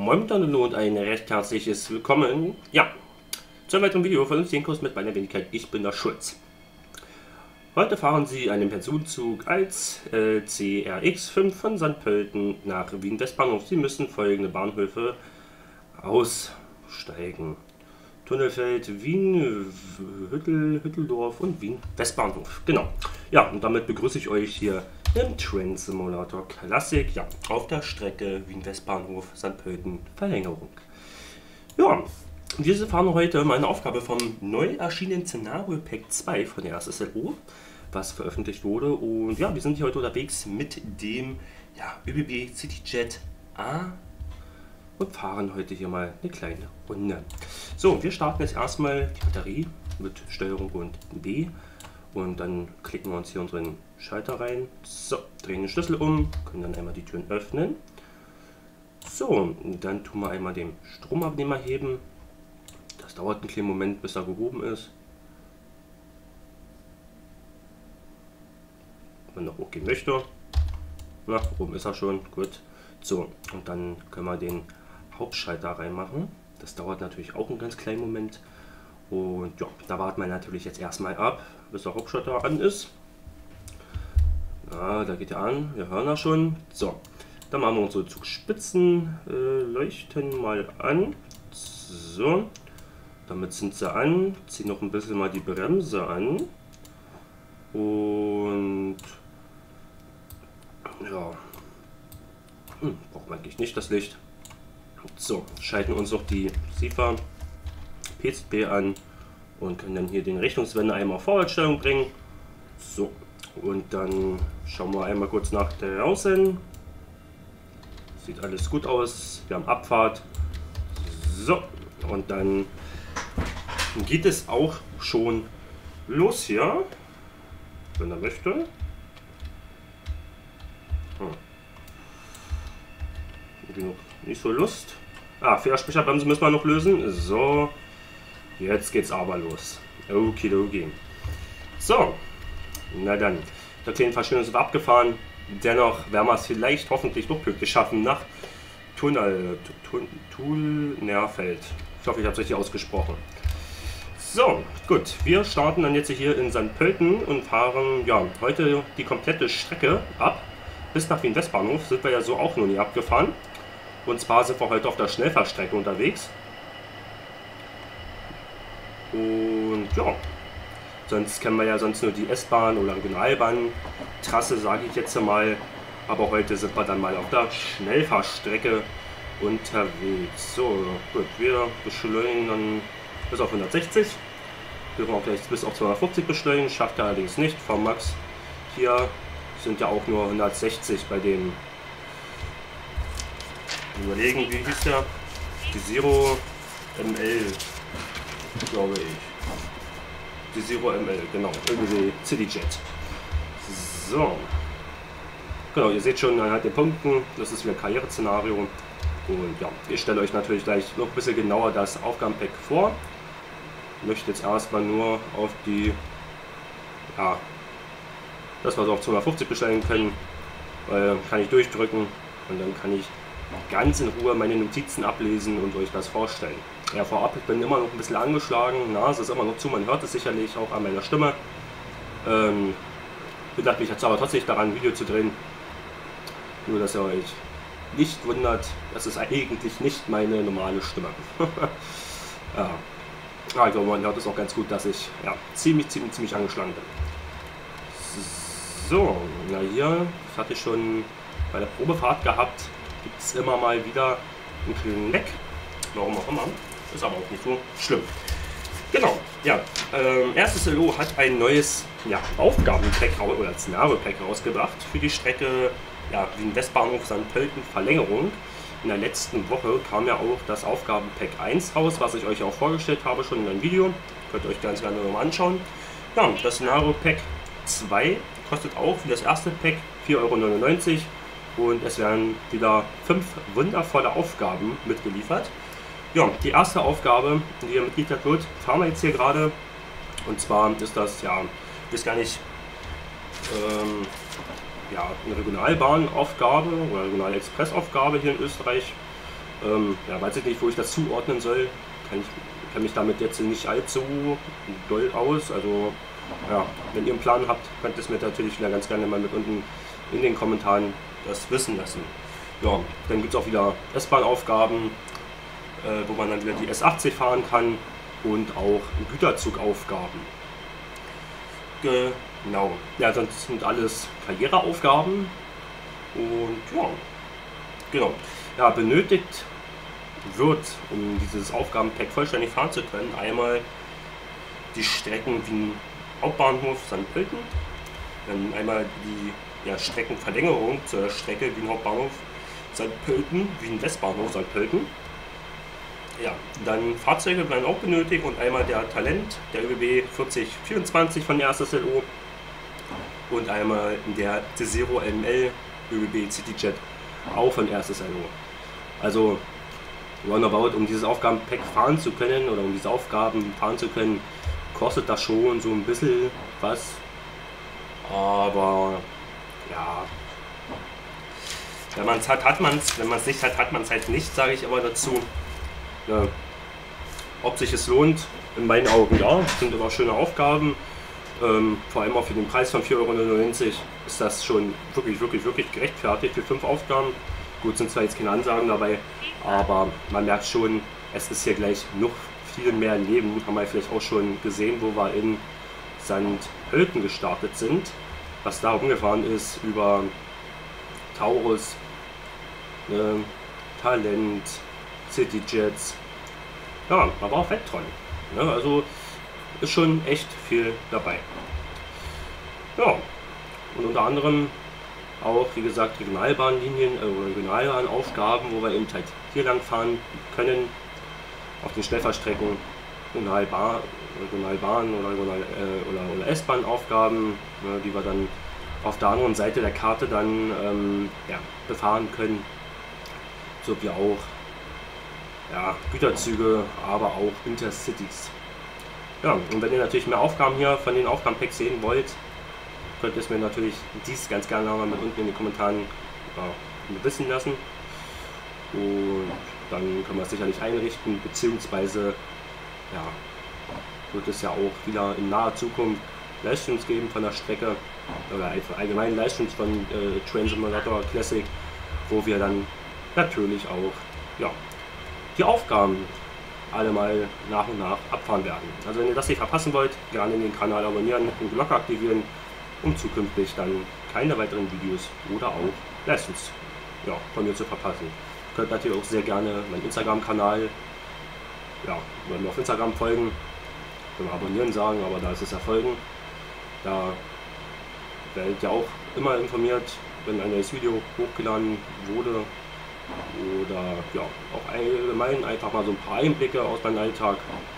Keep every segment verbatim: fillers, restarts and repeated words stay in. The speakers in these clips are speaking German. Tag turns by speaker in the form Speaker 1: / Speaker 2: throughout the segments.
Speaker 1: Moin miteinander und ein recht herzliches Willkommen, ja, zu einem weiteren Video von uns, den Kurs mit meiner Wenigkeit. Ich bin der Schulz. Heute fahren Sie einen Personenzug als äh, C R X fünf von Sankt Pölten nach Wien Westbahnhof. Sie müssen folgende Bahnhöfe aussteigen: Tunnelfeld, Wien, Hüttel, Hütteldorf und Wien Westbahnhof. Genau. Ja, und damit begrüße ich euch hier im Train Simulator Classic, ja, auf der Strecke Wien Westbahnhof, Sankt Pölten, Verlängerung. Ja, wir fahren heute meine Aufgabe vom neu erschienenen Szenario Pack zwei von der S S L O, was veröffentlicht wurde. Und ja, wir sind hier heute unterwegs mit dem ja, ÖBB CityJet A und fahren heute hier mal eine kleine Runde. So, wir starten jetzt erstmal die Batterie mit Steuerung und B. Und dann klicken wir uns hier unseren Schalter rein. So, drehen den Schlüssel um, können dann einmal die Türen öffnen. So, und dann tun wir einmal den Stromabnehmer heben. Das dauert einen kleinen Moment, bis er gehoben ist. Wenn er hochgehen möchte. Na, oben ist er schon, gut. So, und dann können wir den Hauptschalter reinmachen. Das dauert natürlich auch einen ganz kleinen Moment. Und ja, da warten wir natürlich jetzt erstmal ab, bis der Hauptschalter an ist. Ja, da geht er an, wir hören er schon. So, dann machen wir unsere Zugspitzen, äh, leuchten mal an. So, damit sind sie an. Ziehen noch ein bisschen mal die Bremse an. Und ja, hm, braucht man eigentlich nicht das Licht. So, schalten uns noch die SIFA P Z B an und können dann hier den Richtungswender einmal auf Vorwärtsstellung bringen. So, und dann schauen wir einmal kurz nach draußen. Sieht alles gut aus. Wir haben Abfahrt. So, und dann geht es auch schon los hier, wenn er möchte. Hm. Irgendwie noch nicht so Lust. Ah, Fehlersprecherbremse müssen wir noch lösen. So, jetzt geht's aber los. Okidoki. So, na dann. Der kleine Verschwendung ist abgefahren. Dennoch werden wir es vielleicht hoffentlich noch pünktlich schaffen nach Tunnel, Tunnelfeld. Ich hoffe, ich habe es richtig ausgesprochen. So, gut. Wir starten dann jetzt hier in Sankt Pölten und fahren ja heute die komplette Strecke ab. Bis nach Wien Westbahnhof sind wir ja so auch noch nie abgefahren. Und zwar sind wir heute auf der Schnellfahrstrecke unterwegs. Und ja, sonst kennen wir ja sonst nur die S-Bahn oder Regionalbahn-Trasse, sage ich jetzt mal. Aber heute sind wir dann mal auf der Schnellfahrstrecke unterwegs. So, gut, wir beschleunigen dann bis auf hundertsechzig. Wir wollen auch gleich bis auf zweihundertfünfzig beschleunigen, schafft er allerdings nicht. V Max hier sind ja auch nur hundertsechzig bei dem. Überlegen, wie hieß der? Die Zero M L, glaube ich. Die Zero M L, genau, irgendwie CityJet. So. Genau, ihr seht schon anhand den Punkten, das ist wieder ein Karriereszenario. Und ja, ich stelle euch natürlich gleich noch ein bisschen genauer das Aufgabenpack vor. Ich möchte jetzt erstmal nur auf die, ja, das was wir auf zweihundertfünfzig bestellen können, weil dann kann ich durchdrücken und dann kann ich ganz in Ruhe meine Notizen ablesen und euch das vorstellen. Ja, vorab, ich bin immer noch ein bisschen angeschlagen, Nase ist immer noch zu, man hört es sicherlich auch an meiner Stimme. Ähm, bedacht mich jetzt aber trotzdem nicht daran, ein Video zu drehen. Nur, dass ihr euch nicht wundert, das ist eigentlich nicht meine normale Stimme. Ja. Ja, ich glaube, man hört es auch ganz gut, dass ich ja, ziemlich, ziemlich, ziemlich angeschlagen bin. So, na hier, das hatte ich schon bei der Probefahrt gehabt, gibt es immer mal wieder einen kleinen Leck. Warum auch immer. Ist aber auch nicht so schlimm. Genau, ja. Ähm, S S L O hat ein neues ja, Aufgabenpack oder Szenario-Pack rausgebracht für die Strecke ja, Wien Westbahnhof Sankt Pölten Verlängerung. In der letzten Woche kam ja auch das Aufgabenpack eins raus, was ich euch auch vorgestellt habe, schon in einem Video. Könnt ihr euch ganz gerne nochmal anschauen. Ja, das Szenario-Pack zwei kostet auch wie das erste Pack vier Euro neunundneunzig. Und es werden wieder fünf wundervolle Aufgaben mitgeliefert. Ja, die erste Aufgabe, die hier mitgeliefert wird, fahren wir jetzt hier gerade. Und zwar ist das, ja, ich weiß gar nicht, ähm, ja, eine Regionalbahnaufgabe oder Regional-Express-Aufgabe hier in Österreich. Ähm, ja, weiß ich nicht, wo ich das zuordnen soll. Kann ich kenne mich damit jetzt nicht allzu doll aus. Also ja, wenn ihr einen Plan habt, könnt ihr es mir natürlich wieder ganz gerne mal mit unten in den Kommentaren das wissen lassen. Ja, dann gibt es auch wieder S-Bahn-Aufgaben, äh, wo man dann wieder die S achtzig fahren kann und auch Güterzugaufgaben. Genau. Ja, sonst sind alles Karriereaufgaben und ja, genau. Ja, benötigt wird, um dieses Aufgabenpack vollständig fahren zu können, einmal die Strecken Wien Hauptbahnhof Sankt Pölten, dann einmal die ja, Streckenverlängerung zur Strecke Wien Hauptbahnhof Sankt Pölten, Wien Westbahnhof Sankt Pölten. Ja, dann Fahrzeuge werden auch benötigt und einmal der Talent, der Ö B B vierzig vierundzwanzig von der S S L O und einmal der Desiro M L Ö B B CityJet auch von der S S L O. Also roundabout, um dieses Aufgabenpack fahren zu können oder um diese Aufgaben fahren zu können, kostet das schon so ein bisschen was, aber ja, wenn man es hat, hat man es, wenn man es nicht hat, hat man es halt nicht, sage ich aber dazu. Ja. Ob sich es lohnt, in meinen Augen ja, sind aber schöne Aufgaben, ähm, vor allem auch für den Preis von vier Euro neunundneunzig ist das schon wirklich, wirklich, wirklich gerechtfertigt für fünf Aufgaben. Gut, sind zwar jetzt keine Ansagen dabei, aber man merkt schon, es ist hier gleich noch viel mehr Leben. Haben wir vielleicht auch schon gesehen, wo wir in Sankt Pölten gestartet sind, was da umgefahren ist über Taurus, äh, Talent, CityJets, ja, aber auch Vectron. Ne? Also ist schon echt viel dabei. Ja, und unter anderem auch, wie gesagt, Regionalbahnlinien, äh, Regionalbahnaufgaben, wo wir eben halt hier lang fahren können, auf den Schnellfahrstrecken, Regionalbahn, Regionalbahn oder, Regional, äh, oder, oder S-Bahn-Aufgaben, ne, die wir dann auf der anderen Seite der Karte dann ähm, ja, befahren können, sowie auch ja, Güterzüge, aber auch Intercities. Ja, und wenn ihr natürlich mehr Aufgaben hier von den Aufgabenpacks sehen wollt, könnt ihr es mir natürlich dies ganz gerne mal mit unten in den Kommentaren ja, wissen lassen. Und dann können wir es sicherlich einrichten, beziehungsweise ja, wird es ja auch wieder in naher Zukunft Livestreams geben von der Strecke oder einfach allgemein Livestreams von äh, Train Simulator Classic, wo wir dann natürlich auch ja, die Aufgaben alle mal nach und nach abfahren werden. Also wenn ihr das nicht verpassen wollt, gerne den Kanal abonnieren und die Glocke aktivieren, um zukünftig dann keine weiteren Videos oder auch Livestreams ja, von mir zu verpassen. Ihr könnt natürlich auch sehr gerne meinen Instagram-Kanal, ja, wenn wir auf Instagram folgen, können wir abonnieren sagen, aber da ist es ja folgen. Da werdet ihr auch immer informiert, wenn ein neues Video hochgeladen wurde. Oder ja, auch allgemein einfach mal so ein paar Einblicke aus meinem Alltag,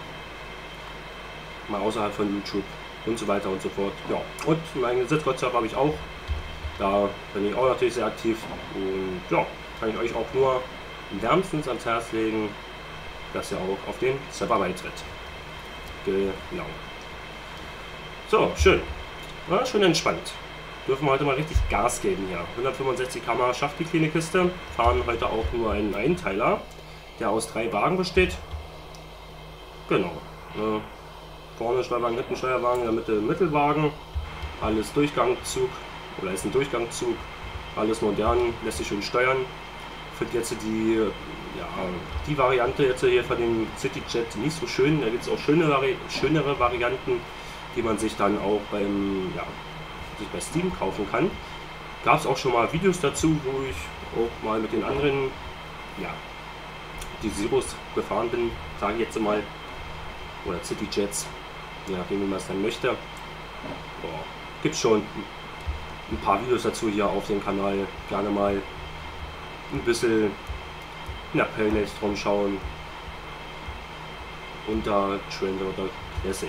Speaker 1: mal außerhalb von YouTube und so weiter und so fort. Ja, und meinen Discord-Server habe ich auch, da bin ich auch natürlich sehr aktiv und ja, kann ich euch auch nur wärmstens ans Herz legen, dass ihr auch auf den Server beitritt. Genau. So, schön. Ja, schön entspannt. Dürfen wir heute mal richtig Gas geben hier. hundertfünfundsechzig Kilometer pro Stunde schafft die kleine Kiste. Fahren heute auch nur einen Einteiler, der aus drei Wagen besteht. Genau. Äh, vorne Steuerwagen, hinten Steuerwagen, in der Mitte Mittelwagen. Alles Durchgangszug oder ist ein Durchgangszug. Alles modern, lässt sich schön steuern. Ich finde jetzt die, ja, die Variante jetzt hier von dem CityJet nicht so schön. Da gibt es auch schöne Vari schönere Varianten, die man sich dann auch beim ja, sich bei Steam kaufen kann. Gab es auch schon mal Videos dazu, wo ich auch mal mit den anderen, ja, die Zeros gefahren bin, sage ich jetzt mal, oder CityJets, je nachdem wie man es dann möchte. Boah, gibt schon ein paar Videos dazu hier auf dem Kanal, gerne mal ein bisschen in der Playlist rumschauen unter Train Simulator Classic.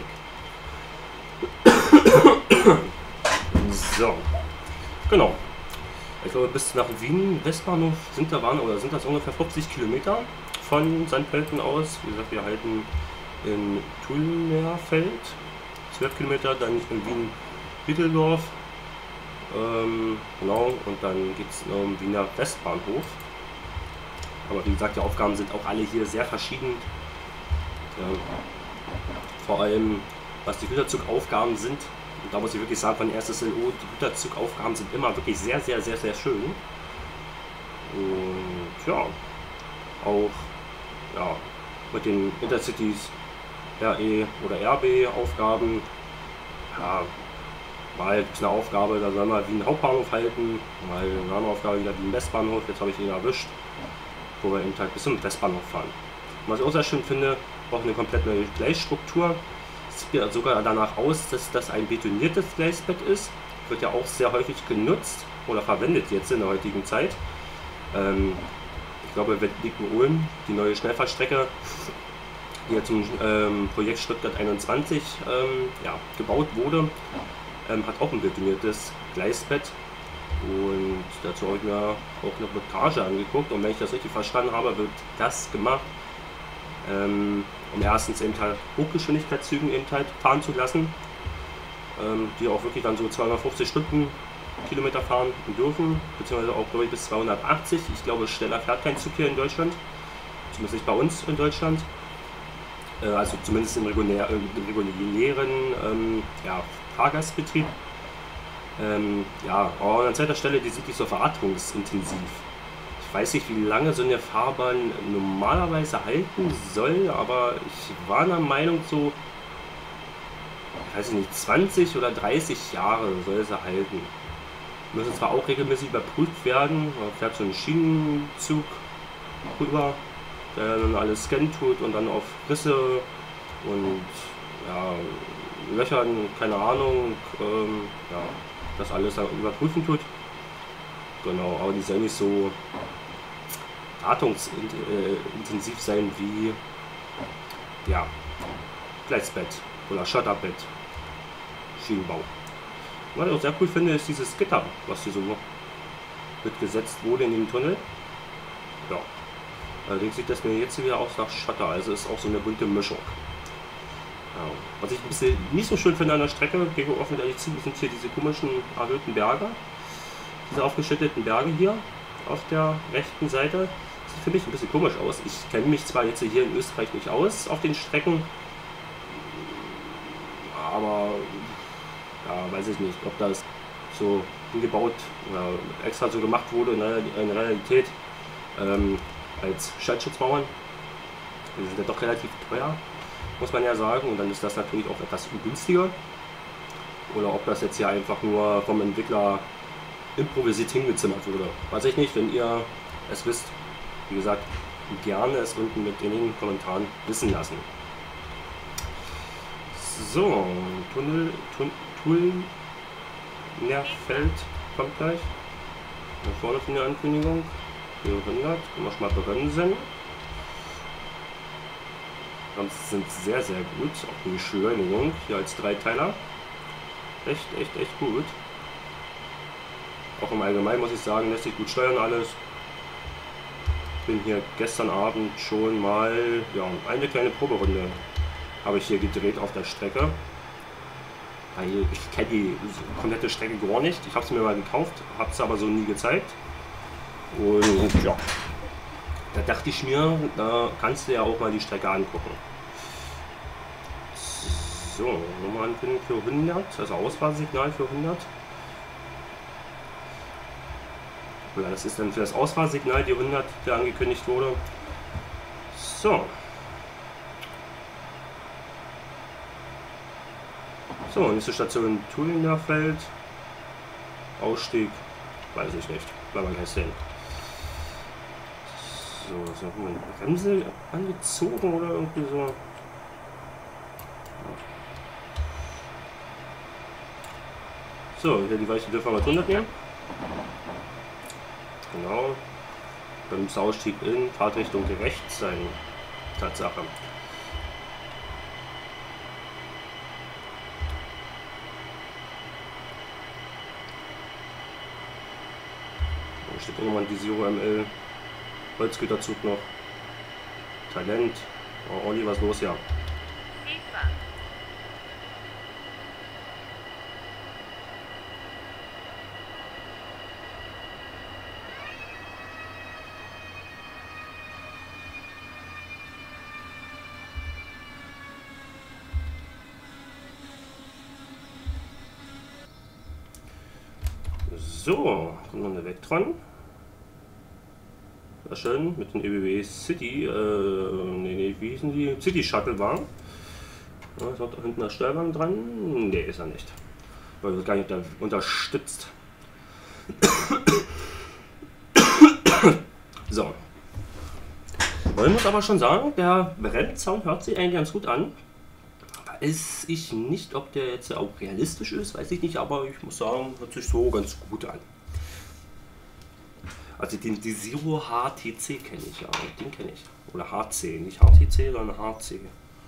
Speaker 1: So, genau. Ich glaube, bis nach Wien Westbahnhof sind da waren oder sind das ungefähr fünfzig Kilometer von Sankt Pölten aus. Wie gesagt, wir halten in Tulnerfeld zwölf Kilometer, dann in Wien Bitteldorf. Ähm, genau, und dann geht es um Wiener Westbahnhof. Aber wie gesagt, die Aufgaben sind auch alle hier sehr verschieden. Ja. Vor allem, was die Güterzugaufgaben sind, und da muss ich wirklich sagen, von erstes L O, die Güterzugaufgaben sind immer wirklich sehr, sehr, sehr, sehr schön. Und ja, auch ja, mit den Intercities R E oder R B Aufgaben, ja, mal gibt es eine Aufgabe, da soll man wie ein Hauptbahnhof halten, mal eine andere Aufgabe wieder wie ein Westbahnhof, jetzt habe ich ihn erwischt, wo wir eben halt bis zum Westbahnhof fahren. Und was ich auch sehr schön finde, auch eine komplett neue Gleisstruktur. Es sieht sogar danach aus, dass das ein betoniertes Gleisbett ist, wird ja auch sehr häufig genutzt oder verwendet jetzt in der heutigen Zeit. Ähm, ich glaube, Wettliken-Ulm, die neue Schnellfahrstrecke, die ja zum ähm, Projekt Stuttgart einundzwanzig ähm, ja, gebaut wurde, ähm, hat auch ein betoniertes Gleisbett. Und dazu habe ich mir auch eine Montage angeguckt. Und wenn ich das richtig verstanden habe, wird das gemacht, ähm, um erstens eben halt Hochgeschwindigkeitszügen eben halt fahren zu lassen, ähm, die auch wirklich dann so zweihundertfünfzig Stundenkilometer fahren dürfen, beziehungsweise auch, glaube ich, bis zweihundertachtzig. Ich glaube, schneller fährt kein Zug hier in Deutschland, zumindest nicht bei uns in Deutschland. Äh, also zumindest im regulär, im regulären ähm, ja, Fahrgastbetrieb. Ähm, ja, aber an zweiter Stelle, die sind nicht so veratmungsintensiv. Ich weiß nicht, wie lange so eine Fahrbahn normalerweise halten soll, aber ich war der Meinung, so, ich weiß nicht, zwanzig oder dreißig Jahre soll sie halten. Müssen zwar auch regelmäßig überprüft werden, da fährt so ein Schienenzug rüber, der dann alles scannen tut und dann auf Risse und ja, Löchern, keine Ahnung, ähm, ja, das alles dann überprüfen tut. Genau, aber die soll nicht so atmungsintensiv sein wie ja, Gleisbett oder Schotterbett, Schienenbau. Was ich auch sehr cool finde, ist dieses Gitter, was hier so mitgesetzt wurde in den Tunnel. Ja, allerdings sieht das mir jetzt wieder aus nach Schotter, also ist auch so eine bunte Mischung. Ja. Was ich ein bisschen nicht so schön finde an der Strecke, gegen offen ehrlich zu, sind hier diese komischen erhöhten Berge. Diese aufgeschütteten Berge hier auf der rechten Seite. Das sieht für mich ein bisschen komisch aus. Ich kenne mich zwar jetzt hier in Österreich nicht aus auf den Strecken, aber ja, weiß ich nicht, ob das so hingebaut oder extra so gemacht wurde in der, in der Realität ähm, als Schallschutzmauern. Die sind ja doch relativ teuer, muss man ja sagen, und dann ist das natürlich auch etwas günstiger. Oder ob das jetzt hier einfach nur vom Entwickler improvisiert hingezimmert wurde. Weiß ich nicht, wenn ihr es wisst, wie gesagt, gerne es unten mit in den Kommentaren wissen lassen. So, Tunnel, Tun, Tunnel, Nerfeld kommt gleich. Da vorne von der Ankündigung. vierhundert, können wir schon mal bremsen. Bremsen sind sehr, sehr gut. Auch die Beschleunigung hier als Dreiteiler. Echt, echt, echt gut. Auch im Allgemeinen muss ich sagen, lässt sich gut steuern alles. Bin hier gestern Abend schon mal ja, eine kleine Proberunde habe ich hier gedreht auf der Strecke. Weil ich kenne die komplette Strecke gar nicht. Ich habe es mir mal gekauft, habe es aber so nie gezeigt. Und ja, da dachte ich mir, da kannst du ja auch mal die Strecke angucken. So, nochmal ankündigen für hundert, also Ausfahrsignal für hundert. Ja, das ist dann für das Ausfahrsignal die hundert, der angekündigt wurde. So. So, nächste Station Thulinger-Feld. Ausstieg, weiß ich nicht. Bleiben wir gleich sehen. So, so haben wir die Bremse angezogen oder irgendwie so. So, hier die Weiche dürfen wir mit hundert nehmen. Genau. Beim Ausstieg in Fahrtrichtung rechts sein. Tatsache. Da steht irgendwann die Zero M L. Holzgüterzug noch. Talent. Oh, Olli, was los, ja? So, kommt noch eine Vectron. War schön mit dem E B W City, äh, nee, nee, wie hießen die? City Shuttle war. Ja, ist auch da hinten der Steuerwagen dran? Nee, ist er nicht. Weil er gar nicht unterstützt. So. Man muss aber schon sagen, der Bremssound hört sich eigentlich ganz gut an. Weiß ich nicht, ob der jetzt auch realistisch ist, weiß ich nicht, aber ich muss sagen, hört sich so ganz gut an. Also den Desiro H T C kenne ich ja, den kenne ich. Oder H C, nicht H T C, sondern H C.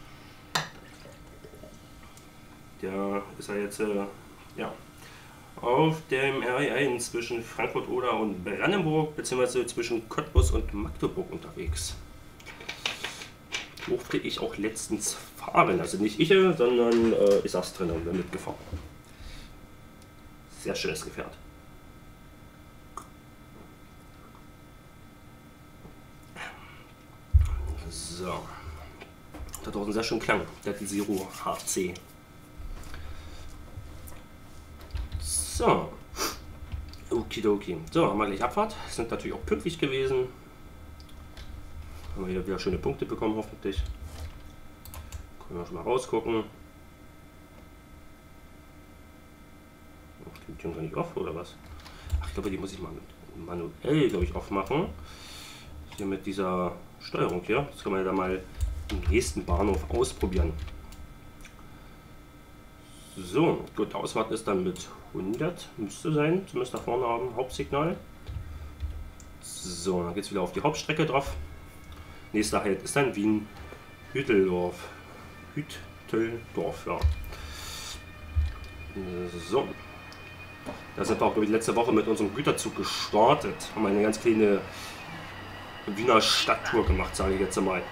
Speaker 1: Der ist ja jetzt, äh, ja, auf dem R E eins zwischen Frankfurt Oder und Brandenburg, beziehungsweise zwischen Cottbus und Magdeburg unterwegs. Durfte ich auch letztens fahren, also nicht ich, sondern äh, ich saß drin und bin mitgefahren. Sehr schönes Gefährt. So. Das hat auch einen sehr schönen Klang, der Desiro H C. So. Okidoki. So, haben wir gleich Abfahrt. Sind natürlich auch pünktlich gewesen. Haben wir hier wieder schöne Punkte bekommen, hoffentlich. Können wir schon mal rausgucken. Die Tür gar nicht offen oder was? Ach, ich glaube, die muss ich mal mit manuell, glaube ich, aufmachen. Hier mit dieser Steuerung hier. Das können wir ja mal im nächsten Bahnhof ausprobieren. So, gut, Ausfahrt ist dann mit hundert, müsste sein, zumindest da vorne haben, Hauptsignal. So, dann geht es wieder auf die Hauptstrecke drauf. Nächster Halt ist dann Wien-Hütteldorf. Hütteldorf, ja. So. Da sind wir auch, glaube ich, letzte Woche mit unserem Güterzug gestartet. Haben eine ganz kleine Wiener Stadttour gemacht, sage ich jetzt mal.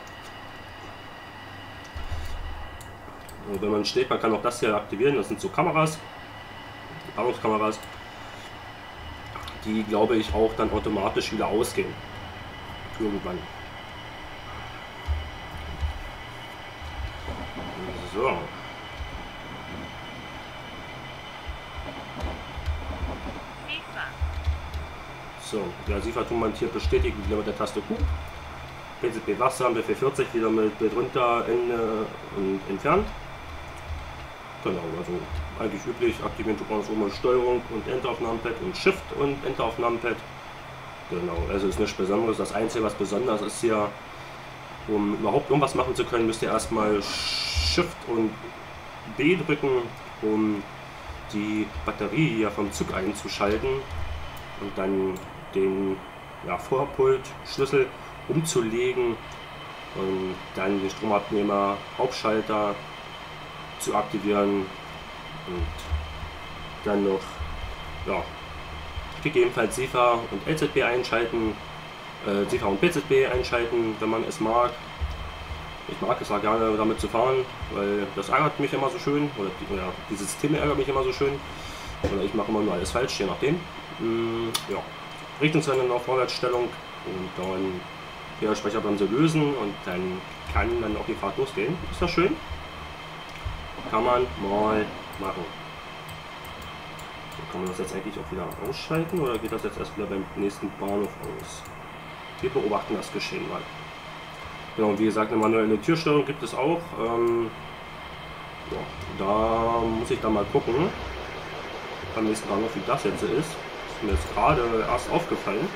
Speaker 1: Und wenn man steht, man kann auch das hier aktivieren. Das sind so Kameras, Paarungskameras, die, glaube ich, auch dann automatisch wieder ausgehen. Irgendwann. So. So, ja, Siefertum-Montiert bestätigen, wieder mit der Taste Q. P C P wachsam, B vier vierzig wieder mit Bild runter in, äh, und entfernt. Genau, also eigentlich üblich. Aktivieren tut man das oben mit Steuerung und Enter auf Numpad und Shift und Enter auf Numpad. Genau, also ist nichts Besonderes. Das Einzige, was besonders ist hier, um überhaupt irgendwas machen zu können, müsst ihr erstmal Shift und B drücken, um die Batterie hier vom Zug einzuschalten und dann den ja, Vorpult-Schlüssel umzulegen und dann den Stromabnehmer, Hauptschalter zu aktivieren und dann noch ja, gegebenenfalls SIFA und L Z B einschalten, äh, SIFA und P Z B einschalten, wenn man es mag. Ich mag es auch gerne damit zu fahren, weil das ärgert mich immer so schön, oder die, ja, die Systeme ärgert mich immer so schön, oder ich mache immer nur alles falsch, je nachdem. Mm, ja. Richtungswende auf Vorwärtsstellung und dann ja, Speicherbremse lösen und dann kann dann auch die Fahrt losgehen. Ist das schön? Kann man mal machen. So, kann man das jetzt eigentlich auch wieder ausschalten oder geht das jetzt erst wieder beim nächsten Bahnhof aus? Wir beobachten das Geschehen mal. Genau, und wie gesagt, eine manuelle Türsteuerung gibt es auch. Ähm, ja, da muss ich dann mal gucken, beim nächsten Bahnhof, wie das jetzt ist. Ist mir jetzt gerade erst aufgefallen.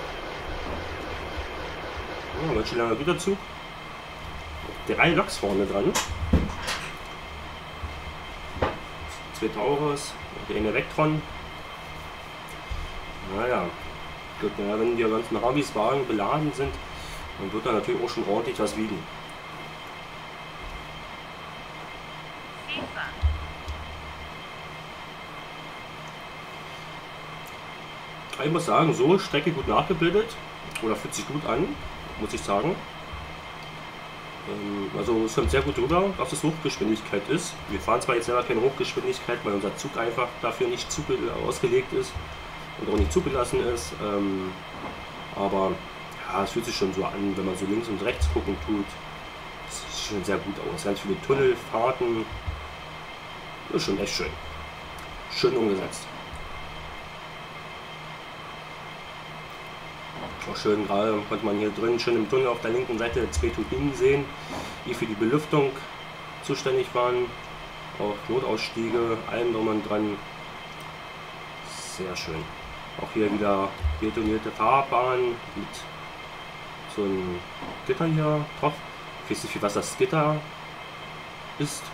Speaker 1: Ja, ganz schön langer Güterzug. Drei Loks vorne dran. Zwei Taurus und eine Vectron. Naja, gut, ja, wenn die ganzen Ravis-Wagen beladen sind, dann wird da natürlich auch schon ordentlich was wiegen. Ich muss sagen, so Strecke gut nachgebildet oder fühlt sich gut an, muss ich sagen. Ähm, also es kommt sehr gut rüber, dass es Hochgeschwindigkeit ist. Wir fahren zwar jetzt selber keine Hochgeschwindigkeit, weil unser Zug einfach dafür nicht ausgelegt ist und auch nicht zugelassen ist. Ähm, aber ja, es fühlt sich schon so an, wenn man so links und rechts gucken tut. Es sieht schon sehr gut aus. Ganz viele Tunnelfahrten. Das ist schon echt schön. Schön umgesetzt. Auch schön, gerade konnte man hier drin schön im Tunnel auf der linken Seite zwei Turbinen sehen, die für die Belüftung zuständig waren. Auch Notausstiege, allem drum und dran. Sehr schön. Auch hier wieder betonierte Fahrbahn mit so einem Gitter hier drauf. Ich weiß nicht, wie was das Gitter ist.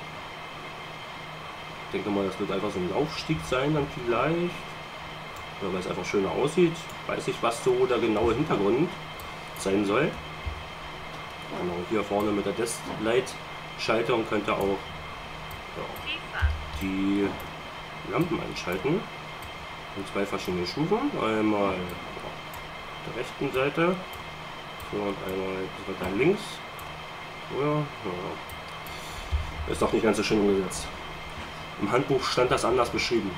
Speaker 1: Ich denke mal, das wird einfach so ein Laufstieg sein dann vielleicht. Oder weil es einfach schöner aussieht. Weiß ich, was so der genaue Hintergrund sein soll. Genau, hier vorne mit der Desk-Light-Schaltung könnt ihr auch ja, die Lampen einschalten. In zwei verschiedene Stufen. Einmal auf der rechten Seite. So, und einmal dann links. Ja, ja. Ist doch nicht ganz so schön umgesetzt. Im Handbuch stand das anders beschrieben.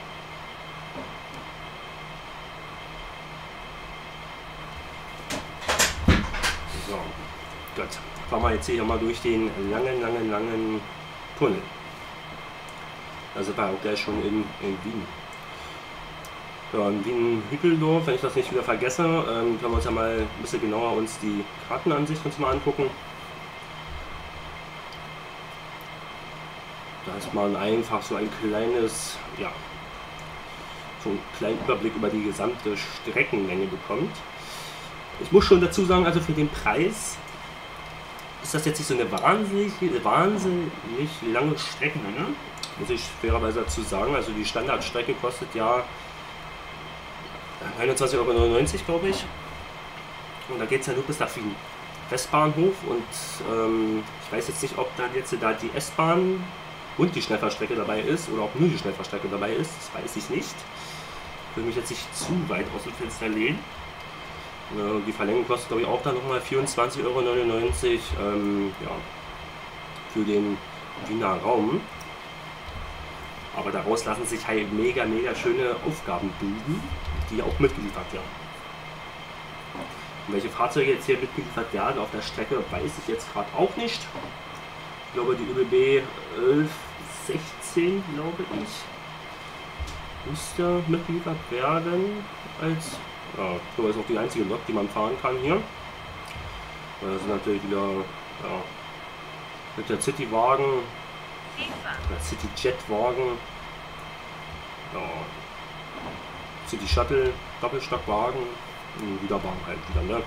Speaker 1: So, gut. Fahren wir jetzt hier mal durch den langen, langen, langen Tunnel. Da sind wir auch gleich schon in, in Wien. Ja, in Wien-Hütteldorf, wenn ich das nicht wieder vergesse, ähm, können wir uns ja mal ein bisschen genauer uns die Kartenansicht uns mal angucken. Da ist man einfach so ein kleines, ja, so einen kleinen Überblick über die gesamte Streckenlänge bekommt. Ich muss schon dazu sagen, also für den Preis ist das jetzt nicht so eine wahnsinnig, wahnsinnig lange Streckenlänge, muss ich fairerweise dazu sagen. Also die Standardstrecke kostet ja einundzwanzig Euro neunundneunzig, glaube ich. Und da geht es ja nur bis nach Wien Westbahnhof. Und ähm, ich weiß jetzt nicht, ob dann jetzt da die S-Bahn und die Schnellfahrstrecke dabei ist oder ob nur die Schnellfahrstrecke dabei ist. Das weiß ich nicht. Ich will mich jetzt nicht zu weit aus dem Fenster lehnen. Äh, die Verlängerung kostet, glaube ich, auch dann nochmal vierundzwanzig Euro neunundneunzig ähm, ja, für den Wiener Raum. Aber daraus lassen sich halt mega, mega schöne Aufgaben bilden, die auch mitgeliefert werden. Und welche Fahrzeuge jetzt hier mitgeliefert werden auf der Strecke, weiß ich jetzt gerade auch nicht. Ich glaube, die ÖBB elf sechzehn, glaube ich, müsste mitgeliefert werden. Als, ja, ich glaube, das ist auch die einzige Lok, die man fahren kann hier. Das sind natürlich wieder ja, mit der Citywagen. Der City Jetwagen, ja, City Shuttle, Doppelstockwagen, Wiederbahn halt wieder, ne?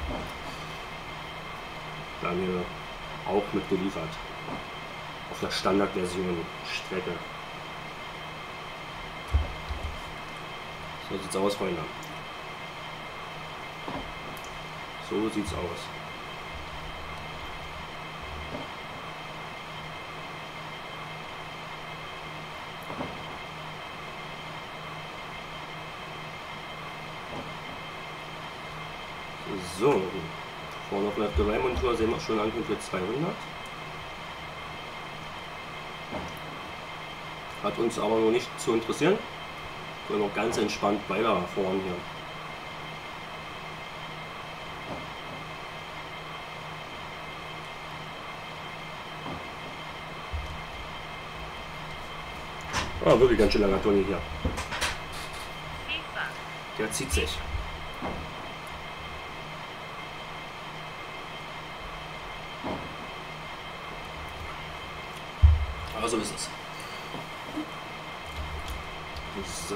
Speaker 1: Dann hier auch mitgeliefert. Auf der Standardversion Strecke. So sieht's aus, Freunde. So sieht's aus. So, vorne auf der Leihmontur sehen wir schon Ankunft für zweihundert. Hat uns aber noch nicht zu interessieren. Wir können auch ganz entspannt weiterfahren hier. Ah, wirklich ganz schön langer Tunnel hier. Der zieht sich. Aber so ist es. So.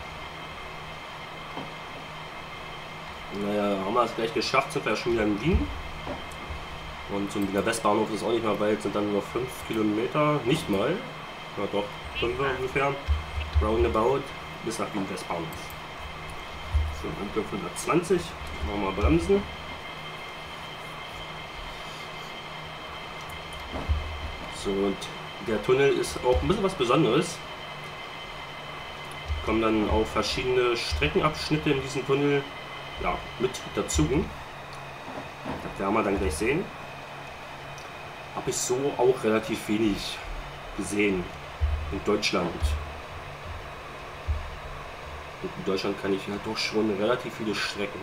Speaker 1: Naja, haben wir es gleich geschafft, sind wir ja schon wieder in Wien. Und zum Wiener Westbahnhof ist auch nicht mehr weit, sind dann nur fünf Kilometer, nicht mal. Ja doch, fünf ungefähr. Roundabout bis nach Wien Westbahnhof. So, Angriff hundertzwanzig. Machen wir bremsen. So, und der Tunnel ist auch ein bisschen was Besonderes. Kommen dann auch verschiedene Streckenabschnitte in diesem Tunnel ja, mit dazu. Das werden wir dann gleich sehen. Habe ich so auch relativ wenig gesehen in Deutschland. Und in Deutschland kann ich ja doch schon relativ viele Strecken.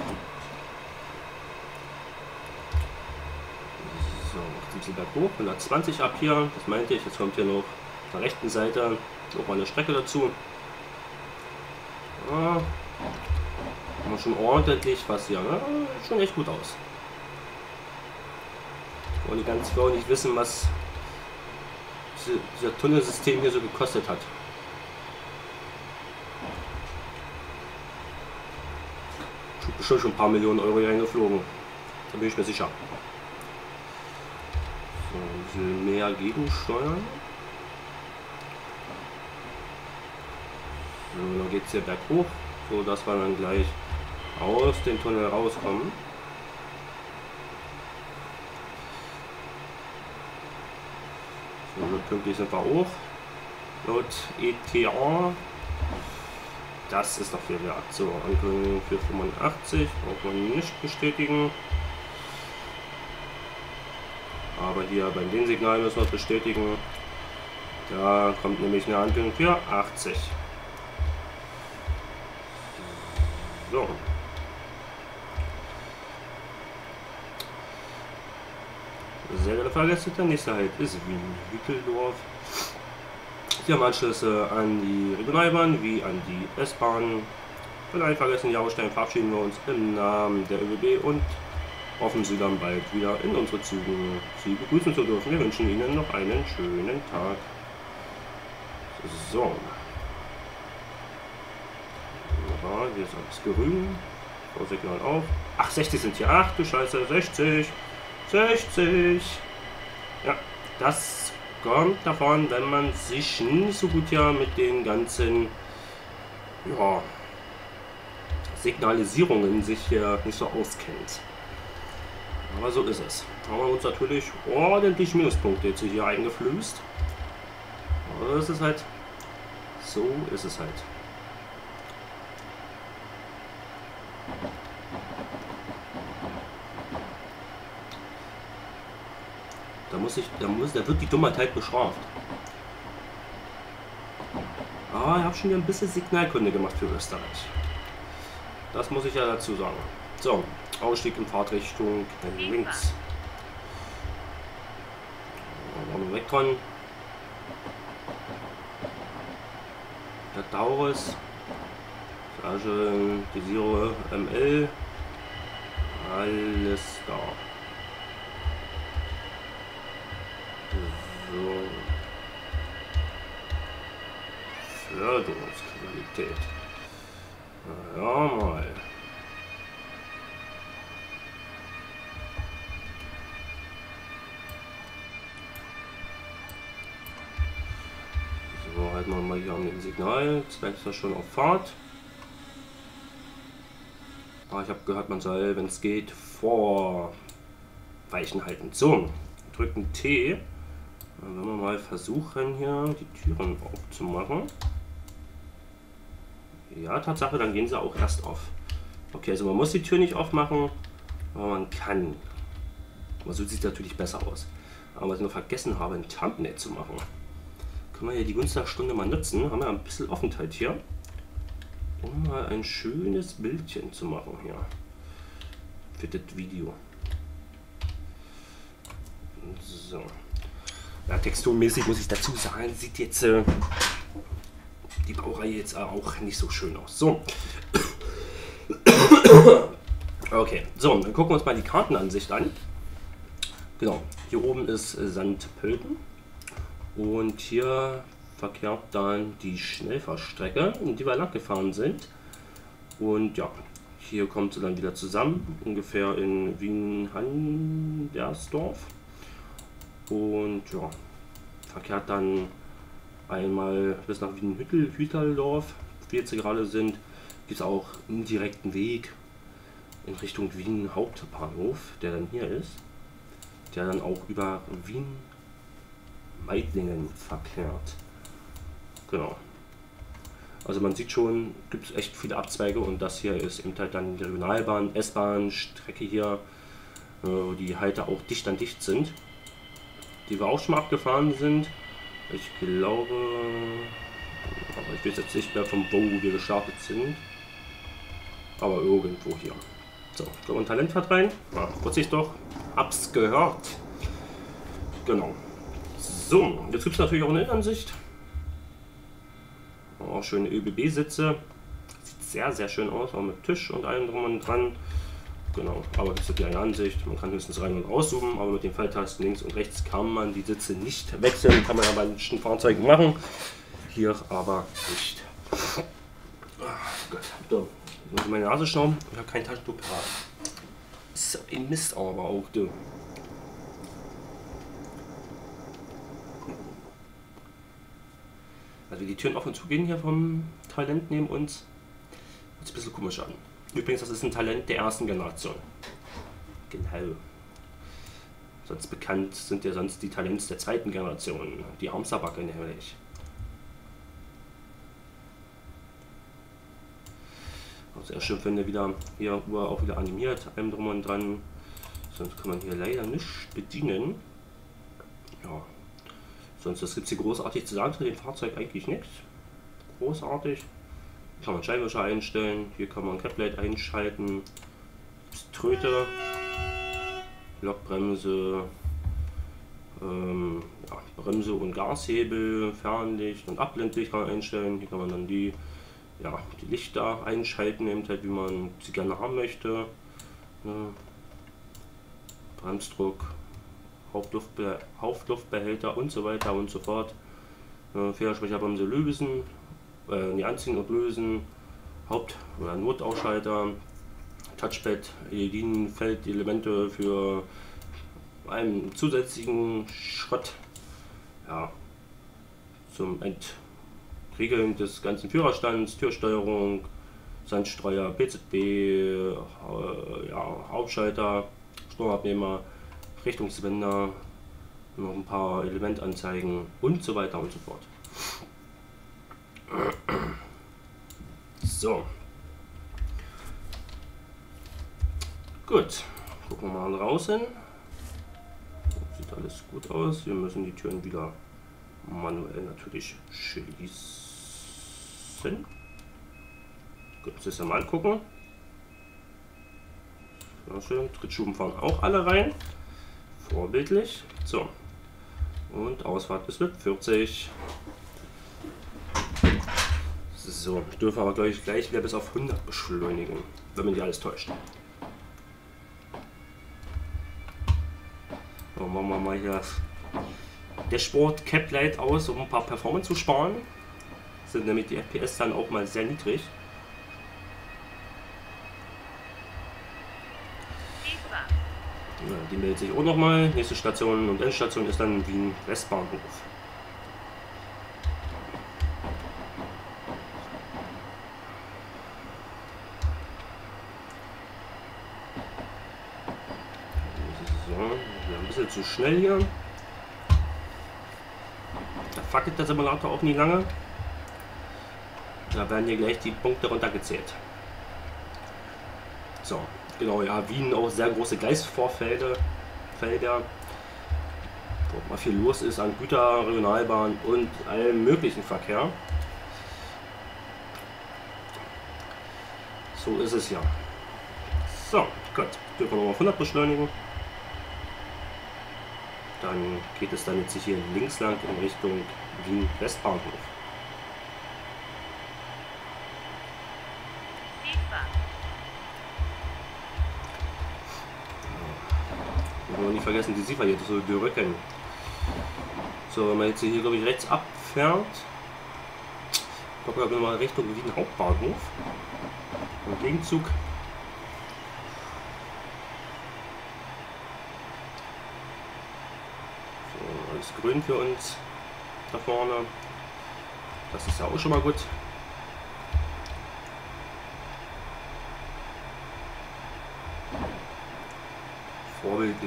Speaker 1: So, die Berg hoch, hundertzwanzig ab hier, das meinte ich. Jetzt kommt hier noch auf der rechten Seite noch mal eine Strecke dazu. Ja, Schon ordentlich was hier, ne? Sieht schon echt gut aus. Und die ganz genau nicht wissen, was diese, dieser Tunnelsystem hier so gekostet hat. Schon schon ein paar Millionen Euro hier reingeflogen. Da bin ich mir sicher. So, ein bisschen mehr gegensteuern. So, dann geht es hier berghoch, so dass wir dann gleich aus dem Tunnel rauskommen. So, so pünktlich sind wir auch. Laut E T A. Das ist doch viel wert. So, Ankündigung für fünfundachtzig. Braucht man nicht bestätigen. Aber hier bei den Signalen müssen wir es bestätigen. Da kommt nämlich eine Ankündigung für achtzig. So. Sehr geehrte Fahrgäste, der nächste Halt ist Wien-Hütteldorf. Sie haben Anschlüsse an die Regionalbahn wie an die S-Bahn. Für alle Fahrgäste in Jauerstein verabschieden wir uns im Namen der ÖBB und hoffen, Sie dann bald wieder in unsere Züge Sie begrüßen zu dürfen. Wir wünschen Ihnen noch einen schönen Tag. So. Ja, hier ist alles grün. Signal auf. Ach, sechzig sind hier. Ach du Scheiße, sechzig. sechzig. Ja, das kommt davon, wenn man sich nicht so gut ja mit den ganzen ja, Signalisierungen sich hier nicht so auskennt. Aber so ist es. Da haben wir uns natürlich ordentlich Minuspunkte jetzt hier eingeflößt. Aber das ist halt, so ist es halt. Da muss ich, da muss, da wird die Dummheit halt bestraft. Aber ich habe schon wieder ein bisschen Signalkunde gemacht für Österreich. Das muss ich ja dazu sagen. So, Ausstieg in Fahrtrichtung links. Elektron. Der Taurus. Sage die Zero M L. Alles da. So. Förderungsqualität. Na ja, mal. So, halten wir mal hier an dem Signal. Jetzt ist das schon auf Fahrt. Ah, ich habe gehört, man soll, wenn es geht, vor Weichen halten. So, drücken T. Dann werden wir mal versuchen, hier die Türen aufzumachen. Ja, Tatsache, dann gehen sie auch erst auf. Okay, also man muss die Tür nicht aufmachen, aber man kann. Aber so sieht es natürlich besser aus. Aber was ich noch vergessen habe, ein Thumbnail zu machen. Können wir hier die Gunst der Stunde mal nutzen. Haben wir ein bisschen Offenheit hier. Um mal ein schönes Bildchen zu machen hier. Für das Video. So. Ja, texturmäßig muss ich dazu sagen, sieht jetzt äh, die Baureihe jetzt auch nicht so schön aus. So. Okay, so, dann gucken wir uns mal die Kartenansicht an. Genau, hier oben ist äh, Sandpölten und hier verkehrt dann die Schnellfahrstrecke, in die wir lang gefahren sind. Und ja, hier kommt sie dann wieder zusammen, ungefähr in Wien-Handersdorf. Und ja, verkehrt dann einmal bis nach Wien-Hütteldorf, wo wir jetzt gerade sind. Gibt es auch einen direkten Weg in Richtung Wien Hauptbahnhof, der dann hier ist, der dann auch über Wien-Meidlingen verkehrt. Genau. Also man sieht schon, gibt es echt viele Abzweige und das hier ist eben halt dann die Regionalbahn, S-Bahn-Strecke hier, wo die Halter auch dicht an dicht sind, die wir auch schon mal abgefahren sind. Ich glaube, aber ich weiß jetzt nicht mehr von wo wir gestartet sind, aber irgendwo hier. So, so ein Talentfahrt rein, ja, kurz ich doch, hab's gehört. Genau. So, jetzt gibt es natürlich auch eine Innenansicht. Oh, schöne ÖBB-Sitze. Sieht sehr, sehr schön aus, auch mit Tisch und allem drum und dran. Genau, aber das ist die eine Ansicht. Man kann höchstens rein und rauszoomen, aber mit den Pfeiltasten links und rechts kann man die Sitze nicht wechseln. Kann man ja bei manchen Fahrzeugen machen. Hier aber nicht. Ach Gott, so. Ich muss meine Nase schnauben. Ich habe kein Taschentuch parat. So ein Mist aber auch, du. Also wie die Türen auf und zu gehen hier vom Talent neben uns, hört sich ein bisschen komisch an. Übrigens, das ist ein Talent der ersten Generation. Genau. Sonst bekannt sind ja sonst die Talents der zweiten Generation, die Armsabacke nämlich. Was ich sehr schön finde, wieder hier Uhr auch wieder animiert, allem drum und dran. Sonst kann man hier leider nicht bedienen. Ja. Sonst gibt es hier großartig zu sagen zu dem Fahrzeug eigentlich nichts. Großartig. Hier kann man Scheinwischer einstellen, hier kann man Caplight einschalten, Tröte, Lokbremse, ähm, ja, Bremse und Gashebel, Fernlicht und Abblendlicht kann man einstellen. Hier kann man dann die, ja, die Lichter einschalten, eben halt, wie man sie gerne haben möchte. Ja. Bremsdruck, Hauptluftbe Hauptluftbehälter und so weiter und so fort. Äh, Fehlersprecherbremse lösen, äh, die anziehen und lösen, Haupt- oder Notausschalter, Touchpad, L E D-Feldelemente für einen zusätzlichen Schrott, ja, zum Entriegeln des ganzen Führerstands, Türsteuerung, Sandstreuer, P Z B, äh, ja, Hauptschalter, Stromabnehmer, Richtungswender, noch ein paar Elementanzeigen und so weiter und so fort. So. Gut, gucken wir mal draußen. Sieht alles gut aus. Wir müssen die Türen wieder manuell natürlich schließen. Gut, das mal angucken. Sehr schön. Trittschuben fahren auch alle rein. Vorbildlich. So. Und Ausfahrt ist mit vierzig. So, ich dürfe aber gleich, gleich wieder bis auf hundert beschleunigen, wenn mich nicht alles täuscht. So, machen wir mal hier das Dashboard Caplight aus, um ein paar Performance zu sparen. Sind nämlich die F P S dann auch mal sehr niedrig. Ja, die meldet sich auch nochmal. Nächste Station und Endstation ist dann Wien Westbahnhof. So, ein bisschen zu schnell hier. Da fackelt der Simulator auch nie lange. Da werden hier gleich die Punkte runtergezählt. So, genau, ja, Wien auch sehr große Gleisvorfelder, Felder, wo mal viel los ist an Güter, Regionalbahn und allem möglichen Verkehr. So ist es ja. So, gut, dürfen wir noch auf hundert beschleunigen. Dann geht es dann jetzt hier links lang in Richtung Wien Westbahnhof. Wir nicht vergessen, die Siefer hier zu drücken. So, wenn man jetzt hier, glaube ich, rechts abfährt, gucken wir mal Richtung Wien Hauptbahnhof. Im Gegenzug. So, alles grün für uns da vorne. Das ist ja auch schon mal gut. Vorbildlich.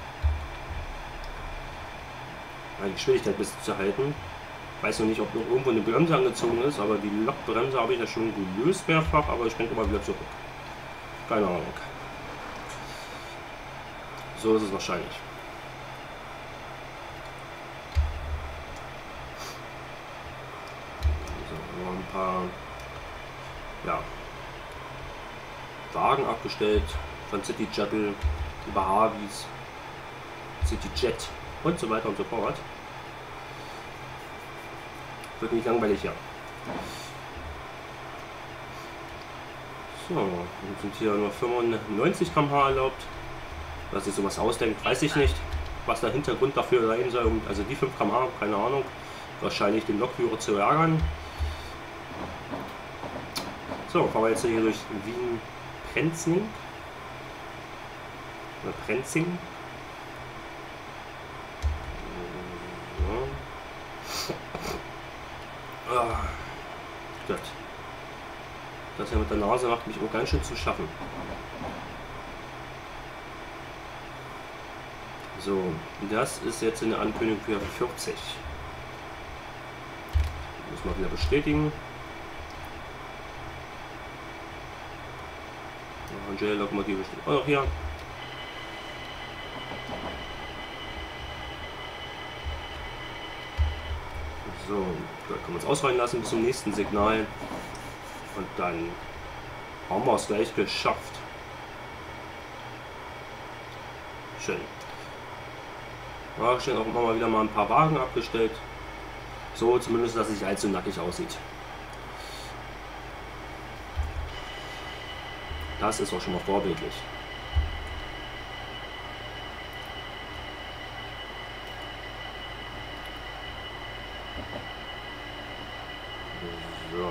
Speaker 1: Die Geschwindigkeit ein bisschen zu halten. Ich weiß noch nicht, ob noch irgendwo eine Bremse angezogen ist, aber die Lokbremse habe ich ja schon gelöst mehrfach, aber ich denke mal wieder zurück. Keine Ahnung. So ist es wahrscheinlich. So, noch ein paar, ja, Wagen abgestellt von City Shuttle über Harvis, City Jet und so weiter und so fort. Wird nicht langweilig, ja. So, dann sind hier nur fünfundneunzig Kilometer pro Stunde erlaubt. Was sich sowas ausdenkt, weiß ich nicht. Was der Hintergrund dafür sein soll. Also die fünf Kilometer pro Stunde, keine Ahnung. Wahrscheinlich den Lokführer zu ärgern. So, fahren wir jetzt hier durch Wien-Prenzing. Oder Prenzing. Ja. Ah, Gott. Das hier mit der Nase macht mich auch ganz schön zu schaffen. So, das ist jetzt eine Ankündigung für vierzig. Muss man wieder bestätigen. Angela-Lokomotive steht auch noch hier. So, da können wir uns ausrollen lassen bis zum nächsten Signal. Und dann haben wir es gleich geschafft. Schön. Ja, schön auch mal wieder mal ein paar Wagen abgestellt. So, zumindest, dass es nicht allzu nackig aussieht. Das ist auch schon mal vorbildlich. So.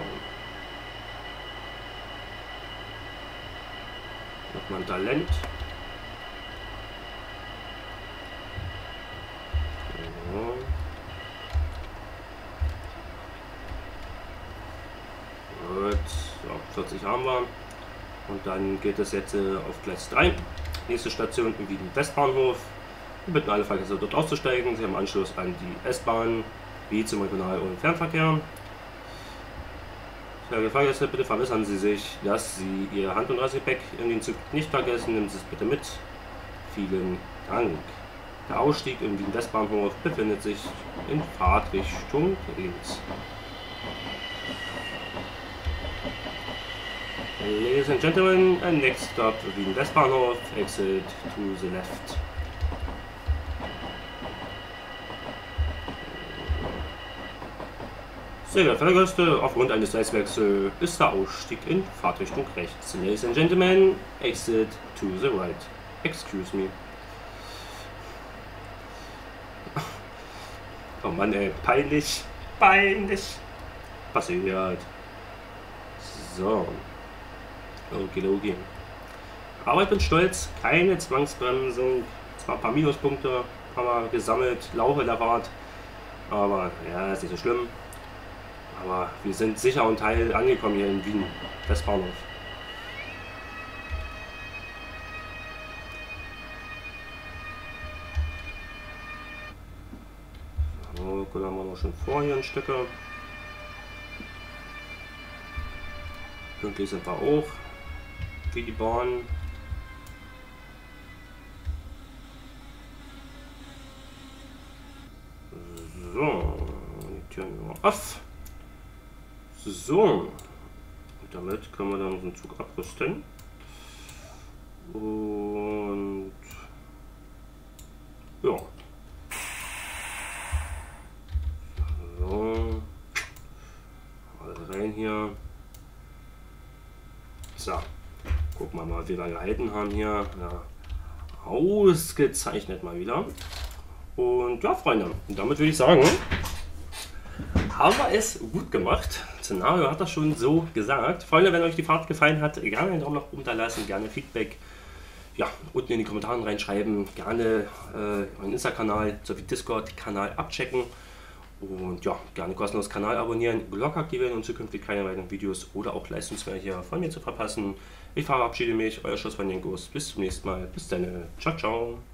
Speaker 1: Nochmal ein Talent. Gut, so, vierzig haben wir. Und dann geht es jetzt äh, auf Gleis drei. Nächste Station im Wien Westbahnhof. Wir bitten alle Fahrgäste dort auszusteigen. Sie haben Anschluss an die S-Bahn, wie zum Regional- und Fernverkehr. Sehr Fahrgäste, bitte verwissern Sie sich, dass Sie Ihr Hand- und Reisegepäck in den Zug nicht vergessen. Nehmen Sie es bitte mit. Vielen Dank. Der Ausstieg im Wien Westbahnhof befindet sich in Fahrtrichtung links. Ladies and gentlemen, and next stop Wien Westbahnhof, exit to the left. Sehr geehrte Fahrgäste, aufgrund eines Gleiswechsels ist der Ausstieg in Fahrtrichtung rechts. Ladies and gentlemen, exit to the right. Excuse me. Oh Mann, ey, peinlich, peinlich. Passiert. So. Okay, okay. Aber ich bin stolz, keine Zwangsbremsung. Zwar ein paar Minuspunkte haben wir gesammelt, Laufe der Fahrt. Aber ja, ist nicht so schlimm. Aber wir sind sicher und heil angekommen hier in Wien, Westbahnhof. So, gut, haben wir noch schon vor hier ein Stück. Pünktlich sind wir auch. Wie die Bahn. So, die Türen noch auf. So, und damit können wir dann unseren Zug abrüsten. Und ja. So, alles rein hier. So, gucken wir mal, wie wir gehalten haben hier. Ja, ausgezeichnet mal wieder. Und ja, Freunde, damit würde ich sagen, haben wir es gut gemacht. Szenario hat das schon so gesagt. Freunde, wenn euch die Fahrt gefallen hat, gerne einen Daumen nach oben da lassen, gerne Feedback. Ja, unten in die Kommentare reinschreiben, gerne äh, euren Insta-Kanal sowie Discord-Kanal abchecken. Und ja, gerne kostenlos Kanal abonnieren, Glocke aktivieren und zukünftig keine weiteren Videos oder auch Leistungsmeldungen hier von mir zu verpassen. Ich verabschiede mich, euer Schluss von den Ghost. Bis zum nächsten Mal. Bis dann. Ciao, ciao.